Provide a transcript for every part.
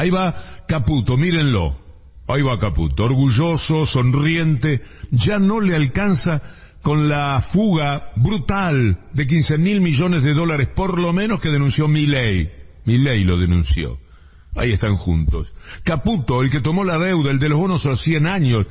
Ahí va Caputo, mírenlo. Ahí va Caputo, orgulloso, sonriente, ya no le alcanza con la fuga brutal de 15.000 millones de dólares, por lo menos, que denunció Milei. Milei lo denunció. Ahí están juntos. Caputo, el que tomó la deuda, el de los bonos a los 100 años,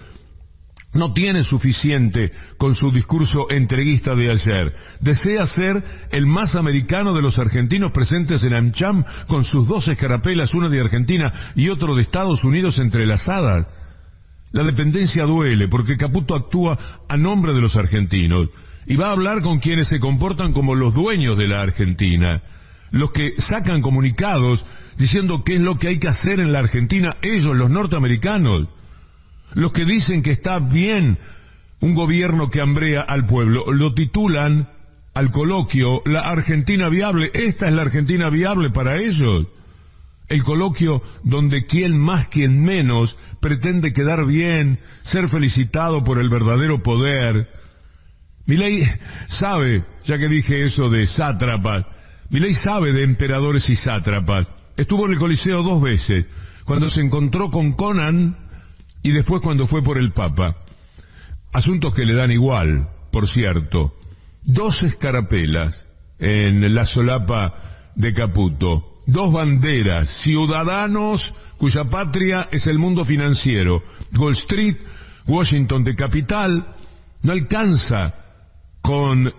no tiene suficiente con su discurso entreguista de ayer. Desea ser el más americano de los argentinos presentes en AmCham, con sus dos escarapelas, una de Argentina y otro de Estados Unidos, entrelazadas. La dependencia duele, porque Caputo actúa a nombre de los argentinos, y va a hablar con quienes se comportan como los dueños de la Argentina, los que sacan comunicados diciendo qué es lo que hay que hacer en la Argentina, ellos, los norteamericanos, los que dicen que está bien un gobierno que hambrea al pueblo. Lo titulan al coloquio la Argentina viable. Esta es la Argentina viable para ellos. El coloquio donde quien más, quien menos pretende quedar bien, ser felicitado por el verdadero poder. Milei sabe, ya que dije eso de sátrapas, Milei sabe de emperadores y sátrapas. Estuvo en el Coliseo 2 veces, cuando se encontró con Conan y después cuando fue por el Papa. Asuntos que le dan igual, por cierto. 2 escarapelas en la solapa de Caputo. 2 banderas, ciudadanos cuya patria es el mundo financiero. Wall Street, Washington de capital. No alcanza con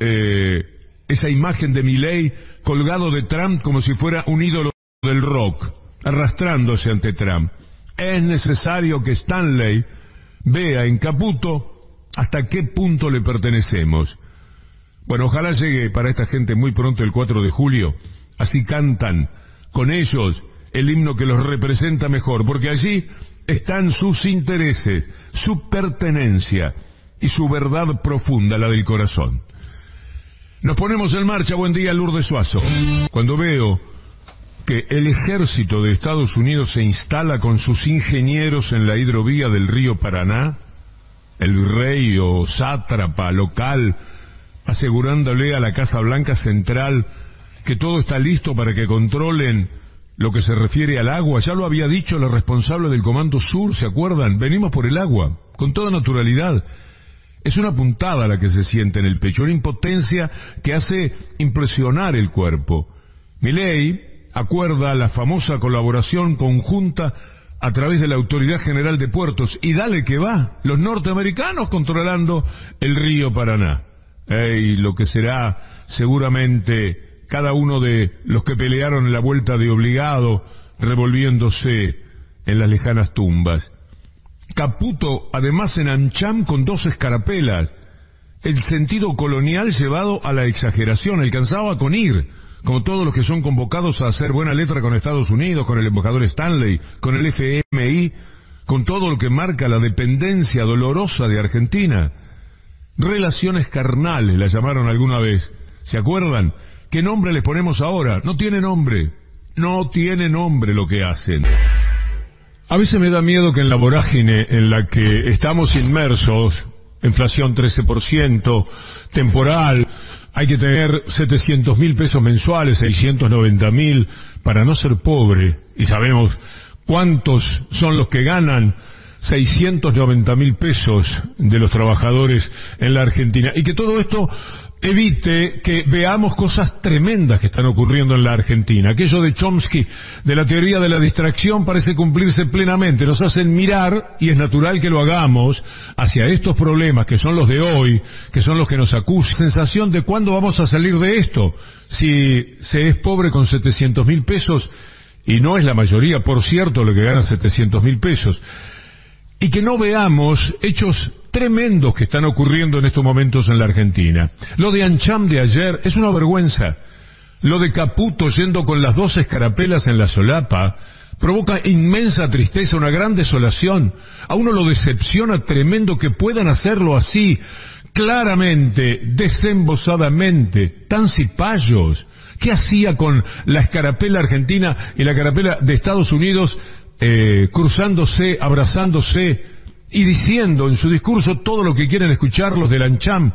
esa imagen de Milei colgado de Trump como si fuera un ídolo del rock, arrastrándose ante Trump. Es necesario que Stanley vea en Caputo hasta qué punto le pertenecemos. Bueno, ojalá llegue para esta gente muy pronto el 4 de julio, así cantan con ellos el himno que los representa mejor, porque allí están sus intereses, su pertenencia y su verdad profunda, la del corazón. Nos ponemos en marcha. Buen día, Lourdes Suazo. Cuando veo que el ejército de Estados Unidos se instala con sus ingenieros en la hidrovía del río Paraná, el rey o sátrapa local asegurándole a la Casa Blanca Central que todo está listo para que controlen lo que se refiere al agua. Ya lo había dicho la responsable del Comando Sur, ¿se acuerdan? Venimos por el agua, con toda naturalidad. Es una puntada la que se siente en el pecho, una impotencia que hace impresionar el cuerpo. Milei acuerda la famosa colaboración conjunta a través de la Autoridad General de Puertos, y dale que va, los norteamericanos controlando el río Paraná. Y lo que será seguramente cada uno de los que pelearon en la vuelta de obligado, revolviéndose en las lejanas tumbas. Caputo, además, en AmCham con 2 escarapelas. El sentido colonial llevado a la exageración, alcanzaba con ir, como todos los que son convocados a hacer buena letra con Estados Unidos, con el embajador Stanley, con el FMI, con todo lo que marca la dependencia dolorosa de Argentina. Relaciones carnales la llamaron alguna vez, ¿se acuerdan? ¿Qué nombre les ponemos ahora? No tiene nombre, no tiene nombre lo que hacen. A veces me da miedo que en la vorágine en la que estamos inmersos, inflación 13%, temporal, hay que tener 700.000 pesos mensuales, 690.000, para no ser pobre, y sabemos cuántos son los que ganan 690.000 pesos de los trabajadores en la Argentina, y que todo esto evite que veamos cosas tremendas que están ocurriendo en la Argentina. Aquello de Chomsky, de la teoría de la distracción, parece cumplirse plenamente. Nos hacen mirar, y es natural que lo hagamos, hacia estos problemas que son los de hoy, que son los que nos acusan. Sensación de cuándo vamos a salir de esto, si se es pobre con 700.000 pesos, y no es la mayoría, por cierto, lo que gana 700.000 pesos. Y que no veamos hechos tremendos que están ocurriendo en estos momentos en la Argentina. Lo de AmCham de ayer es una vergüenza. Lo de Caputo yendo con las 2 escarapelas en la solapa provoca inmensa tristeza, una gran desolación. A uno lo decepciona tremendo que puedan hacerlo así, claramente, desembosadamente, tan cipayos. ¿Qué hacía con la escarapela argentina y la escarapela de Estados Unidos cruzándose, abrazándose y diciendo en su discurso todo lo que quieren escuchar los del AmCham?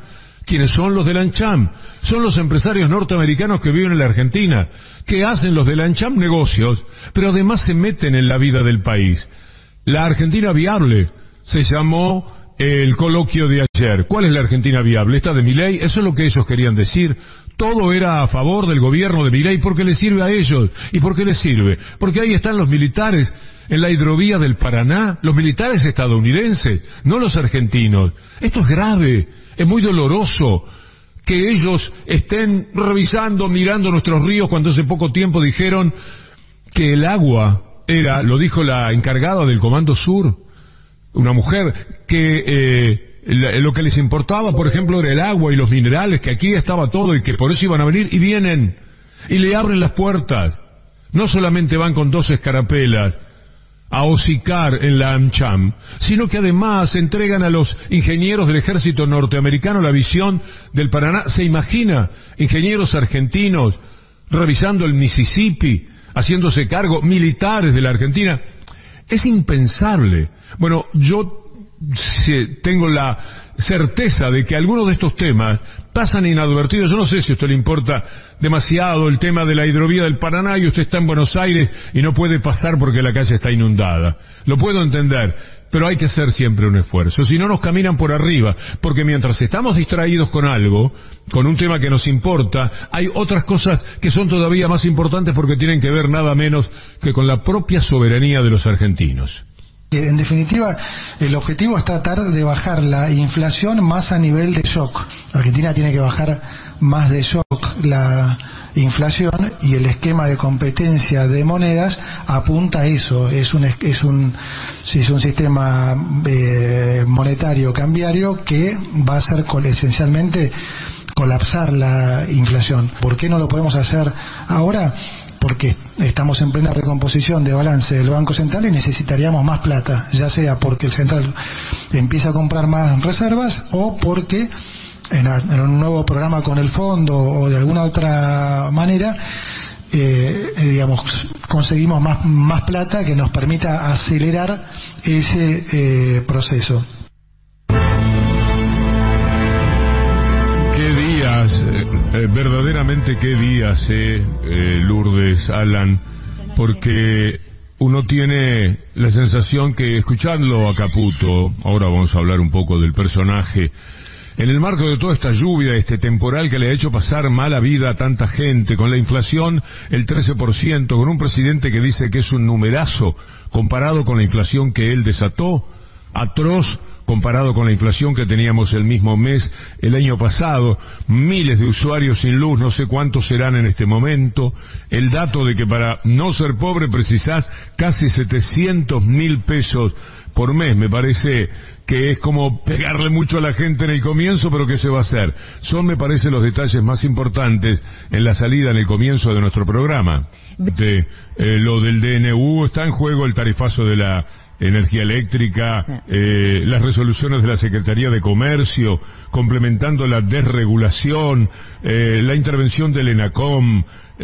¿Quiénes son los del AmCham? Son los empresarios norteamericanos que viven en la Argentina, que hacen los del AmCham negocios, pero además se meten en la vida del país. La Argentina viable se llamó el coloquio de ayer. ¿Cuál es la Argentina viable? ¿Esta de Milei? Eso es lo que ellos querían decir. Todo era a favor del gobierno de Milei porque les sirve a ellos. ¿Y por qué les sirve? Porque ahí están los militares en la hidrovía del Paraná, los militares estadounidenses, no los argentinos. Esto es grave, es muy doloroso que ellos estén revisando, mirando nuestros ríos cuando hace poco tiempo dijeron que el agua era, lo dijo la encargada del Comando Sur, una mujer, que lo que les importaba, por ejemplo, era el agua y los minerales, que aquí estaba todo y que por eso iban a venir, y vienen, y le abren las puertas. No solamente van con 2 escarapelas a hocicar en la AmCham, sino que además entregan a los ingenieros del ejército norteamericano la visión del Paraná. ¿Se imagina ingenieros argentinos revisando el Mississippi, haciéndose cargo, militares de la Argentina? Es impensable. Bueno, yo tengo la certeza de que algunos de estos temas pasan inadvertidos. Yo no sé si a usted le importa demasiado el tema de la hidrovía del Paraná y usted está en Buenos Aires y no puede pasar porque la calle está inundada. Lo puedo entender, pero hay que hacer siempre un esfuerzo. Si no, nos caminan por arriba, porque mientras estamos distraídos con algo, con un tema que nos importa, hay otras cosas que son todavía más importantes porque tienen que ver nada menos que con la propia soberanía de los argentinos. En definitiva, el objetivo es tratar de bajar la inflación más a nivel de shock. Argentina tiene que bajar más de shock la inflación y el esquema de competencia de monedas apunta a eso. Es un sistema monetario cambiario que va a hacer esencialmente colapsar la inflación. ¿Por qué no lo podemos hacer ahora? Porque estamos en plena recomposición de balance del Banco Central y necesitaríamos más plata, ya sea porque el Central empieza a comprar más reservas o porque en un nuevo programa con el fondo o de alguna otra manera conseguimos más plata que nos permita acelerar ese proceso. Qué días, verdaderamente qué días, Lourdes, Alan, porque uno tiene la sensación que escuchando a Caputo, ahora vamos a hablar un poco del personaje, en el marco de toda esta lluvia, este temporal que le ha hecho pasar mala vida a tanta gente, con la inflación el 13%, con un presidente que dice que es un numerazo comparado con la inflación que él desató, atroz, comparado con la inflación que teníamos el mismo mes el año pasado, miles de usuarios sin luz, no sé cuántos serán en este momento, el dato de que para no ser pobre precisás casi 700.000 pesos por mes, me parece que es como pegarle mucho a la gente en el comienzo, pero ¿qué se va a hacer? Son, me parece, los detalles más importantes en la salida, en el comienzo de nuestro programa. Lo del DNU, está en juego el tarifazo de la energía eléctrica, las resoluciones de la Secretaría de Comercio, complementando la desregulación, la intervención del ENACOM,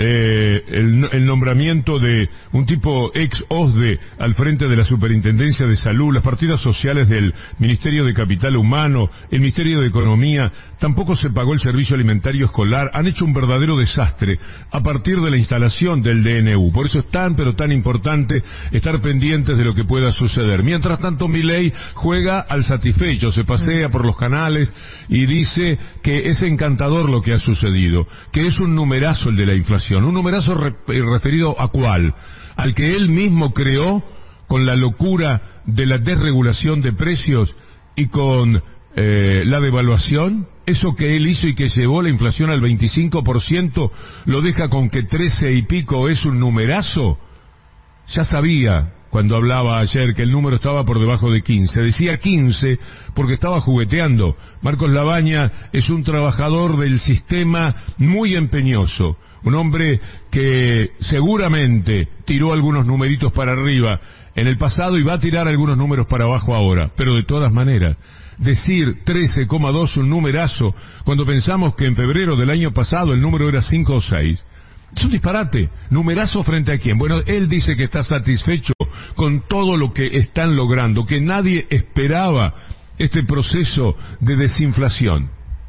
el nombramiento de un tipo ex OSDE al frente de la Superintendencia de Salud, las partidas sociales del Ministerio de Capital Humano, el Ministerio de Economía, tampoco se pagó el servicio alimentario escolar, han hecho un verdadero desastre a partir de la instalación del DNU. Por eso es tan, pero tan importante estar pendientes de lo que pueda suceder. Mientras tanto, Milei juega al satisfecho, se pasea por los canales y dice que es encantador lo que ha sucedido, que es un numerazo el de la inflación. ¿Un numerazo referido a cuál? Al que él mismo creó con la locura de la desregulación de precios y con la devaluación. Eso que él hizo y que llevó la inflación al 25%, lo deja con que 13 y pico es un numerazo. Ya sabía cuando hablaba ayer que el número estaba por debajo de 15. Decía 15 porque estaba jugueteando. Marcos Labaña es un trabajador del sistema muy empeñoso. Un hombre que seguramente tiró algunos numeritos para arriba en el pasado y va a tirar algunos números para abajo ahora. Pero de todas maneras, decir 13,2 un numerazo, cuando pensamos que en febrero del año pasado el número era 5 o 6, es un disparate. ¿Numerazo frente a quién? Bueno, él dice que está satisfecho con todo lo que están logrando, que nadie esperaba este proceso de desinflación.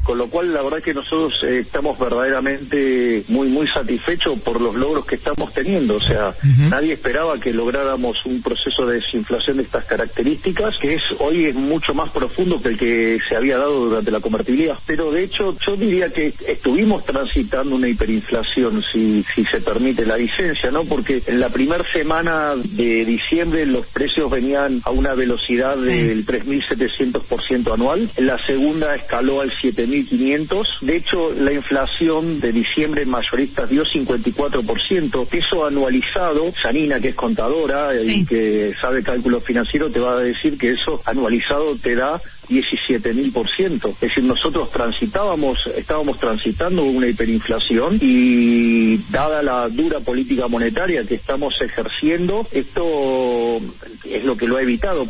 con lo cual la verdad que nosotros estamos verdaderamente muy satisfechos por los logros que estamos teniendo. O sea, nadie esperaba que lográramos un proceso de desinflación de estas características, que hoy es mucho más profundo que el que se había dado durante la convertibilidad. Pero de hecho yo diría que estuvimos transitando una hiperinflación, si se permite la licencia, ¿no? Porque en la primera semana de diciembre los precios venían a una velocidad del 3.700% anual, en la segunda escaló al 7.500%, de hecho la inflación de diciembre en mayoristas dio 54%, eso anualizado, Janina, que es contadora y que sabe cálculo financiero, te va a decir que eso anualizado te da 17.000%. Es decir, nosotros estábamos transitando una hiperinflación y dada la dura política monetaria que estamos ejerciendo, esto es lo que lo ha evitado.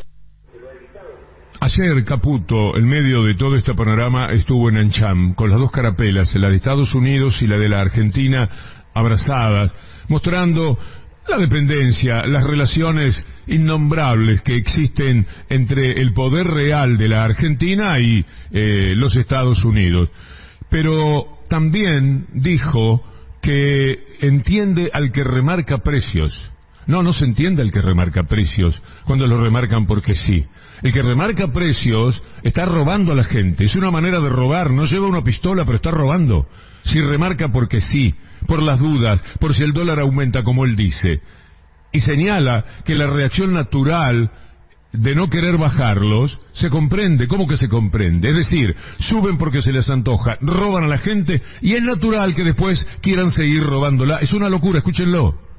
Ayer Caputo, en medio de todo este panorama, estuvo en Ancham, con las dos carapelas, la de Estados Unidos y la de la Argentina, abrazadas, mostrando la dependencia, las relaciones innombrables que existen entre el poder real de la Argentina y los Estados Unidos. Pero también dijo que entiende al que remarca precios. No se entiende al que remarca precios cuando lo remarcan porque sí. El que remarca precios está robando a la gente. Es una manera de robar. No lleva una pistola, pero está robando. Si remarca porque sí, por las dudas, por si el dólar aumenta como él dice. Y señala que la reacción natural de no querer bajarlos se comprende. ¿Cómo que se comprende? Es decir, suben porque se les antoja, roban a la gente y es natural que después quieran seguir robándola. Es una locura, escúchenlo.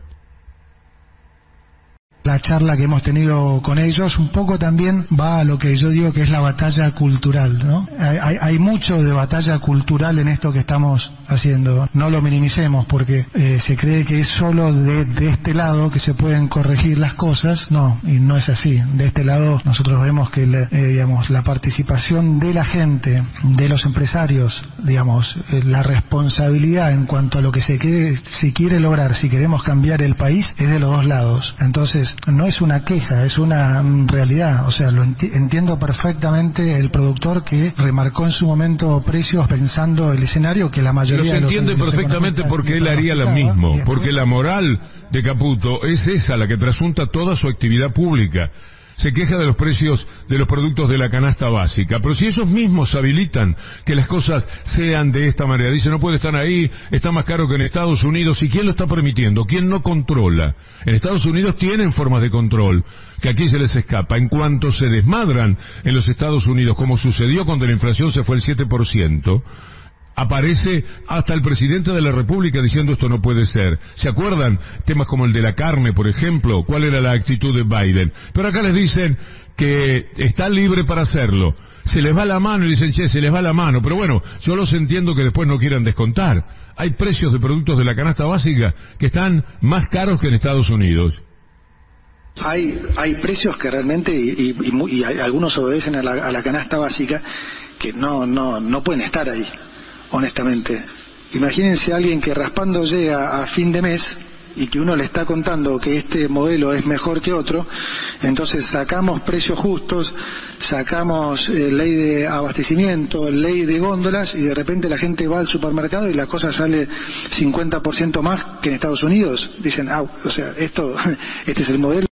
La charla que hemos tenido con ellos un poco también va a lo que yo digo que es la batalla cultural, ¿no? Hay mucho de batalla cultural en esto que estamos haciendo. No lo minimicemos porque se cree que es solo de este lado que se pueden corregir las cosas. No, y no es así. De este lado nosotros vemos que la participación de la gente, de los empresarios, la responsabilidad en cuanto a lo que se quiere lograr, si queremos cambiar el país, es de los dos lados. Entonces, no es una queja, es una realidad. O sea, entiendo perfectamente el productor que remarcó en su momento precios pensando el escenario que la mayoría de los... Pero se entiende perfectamente porque él haría lo mismo, porque la moral de Caputo es esa, la que trasunta toda su actividad pública. Se queja de los precios de los productos de la canasta básica, pero si ellos mismos habilitan que las cosas sean de esta manera, dice no puede estar ahí, está más caro que en Estados Unidos, ¿y quién lo está permitiendo? ¿Quién no controla? En Estados Unidos tienen formas de control, que aquí se les escapa. En cuanto se desmadran en los Estados Unidos, como sucedió cuando la inflación se fue al 7%, aparece hasta el presidente de la República diciendo esto no puede ser. ¿Se acuerdan? Temas como el de la carne, por ejemplo. ¿Cuál era la actitud de Biden? Pero acá les dicen que está libre para hacerlo. Se les va la mano y dicen, se les va la mano. Pero bueno, yo los entiendo que después no quieran descontar. Hay precios de productos de la canasta básica que están más caros que en Estados Unidos. Hay precios que realmente, y algunos obedecen a la canasta básica, que no pueden estar ahí. Honestamente, imagínense a alguien que raspando llega a fin de mes y que uno le está contando que este modelo es mejor que otro, entonces sacamos precios justos, sacamos ley de abastecimiento, ley de góndolas, y de repente la gente va al supermercado y la cosa sale 50% más que en Estados Unidos. Dicen, o sea, este es el modelo,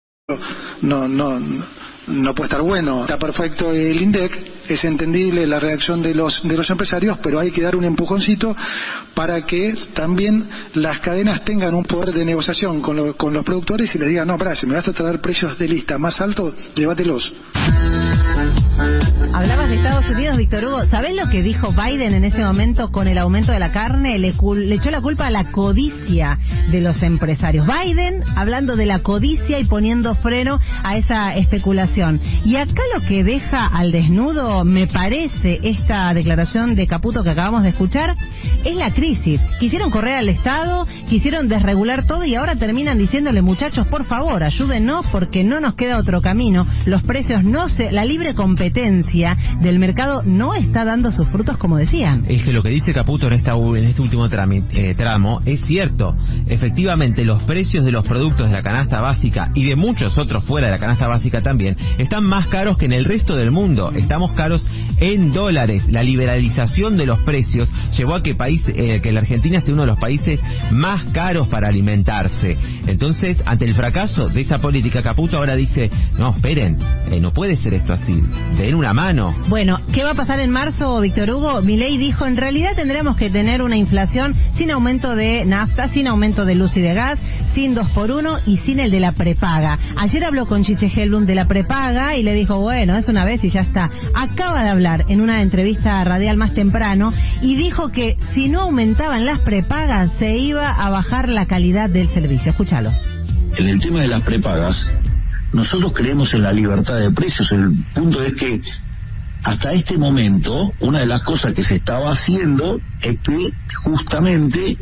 no puede estar bueno. Está perfecto el INDEC, es entendible la reacción de los empresarios, pero hay que dar un empujoncito para que también las cadenas tengan un poder de negociación con los productores y les digan, no, pará, si me vas a traer precios de lista más altos, llévatelos. Hablabas de Estados Unidos, Víctor Hugo. ¿Sabés lo que dijo Biden en ese momento con el aumento de la carne? Le echó la culpa a la codicia de los empresarios. Biden hablando de la codicia y poniendo freno a esa especulación. Y acá lo que deja al desnudo, me parece, esta declaración de Caputo que acabamos de escuchar, es la crisis. Quisieron correr al Estado, quisieron desregular todo y ahora terminan diciéndole, muchachos, por favor, ayúdennos porque no nos queda otro camino. Los precios la libre competencia codicia del mercado no está dando sus frutos como decían. Es que lo que dice Caputo en este último tramo es cierto. Efectivamente, los precios de los productos de la canasta básica y de muchos otros fuera de la canasta básica también están más caros que en el resto del mundo. Estamos caros en dólares. La liberalización de los precios llevó a que la Argentina sea uno de los países más caros para alimentarse. Entonces, ante el fracaso de esa política, Caputo ahora dice, no, esperen, no puede ser esto así, den una mano. Bueno, ¿qué va a pasar en marzo, Víctor Hugo? Milei dijo, en realidad tendremos que tener una inflación sin aumento de nafta, sin aumento de luz y de gas, sin 2x1 y sin el de la prepaga. Ayer habló con Chiche Helblum de la prepaga y le dijo, bueno, es una vez y ya está. Acaba de hablar en una entrevista radial más temprano y dijo que si no aumentaban las prepagas se iba a bajar la calidad del servicio. Escúchalo. En el tema de las prepagas, nosotros creemos en la libertad de precios. El punto es que hasta este momento, una de las cosas que se estaba haciendo es que justamente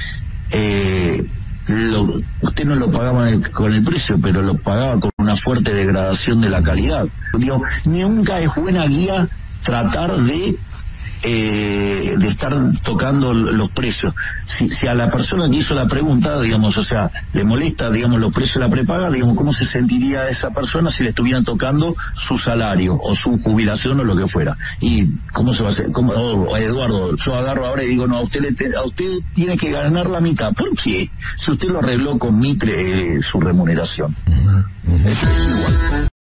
usted no lo pagaba con el precio, pero lo pagaba con una fuerte degradación de la calidad. Digo, nunca es buena guía tratar de estar tocando los precios. Si a la persona que hizo la pregunta, digamos, o sea, le molesta, digamos, los precios de la prepaga, digamos, ¿cómo se sentiría esa persona si le estuvieran tocando su salario o su jubilación o lo que fuera? Y ¿cómo se va a hacer? Eduardo, yo agarro ahora y digo, no, a usted tiene que ganar la mitad. ¿Por qué? Si usted lo arregló con Mitre, su remuneración.